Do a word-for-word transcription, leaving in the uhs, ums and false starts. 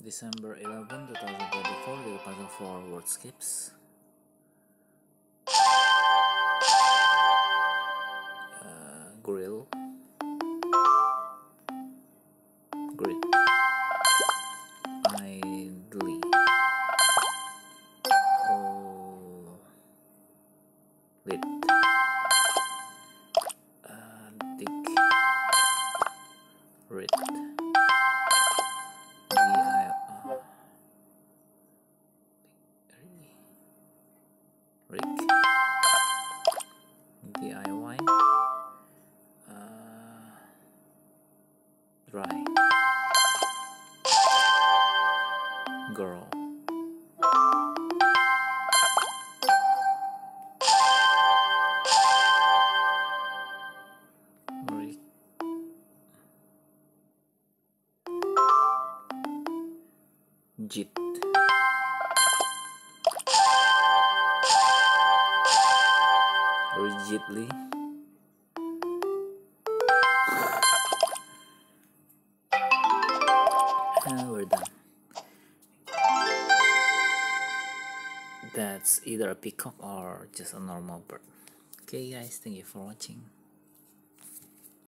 December eleventh, two thousand twenty-four, the puzzle for WORDSCAPES. Uh, grill, grid, idly, oh, lit, uh, dig, read, rig, D I Y, uh, dry, girl, rig, jit, rigidly, and we're done. That's either a peacock or just a normal bird. Okay guys, thank you for watching.